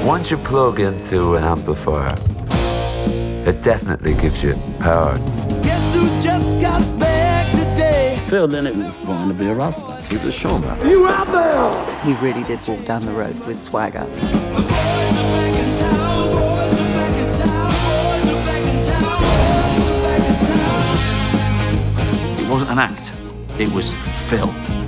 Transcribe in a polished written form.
Once you plug into an amplifier, it definitely gives you power. Guess who just got back today? Phil Lynott was born to be a rock star. He was a showman. You out there? He really did walk down the road with swagger. The boys are back in town, boys are back in town, boys are back in town, boys are back in town. It wasn't an act, it was Phil.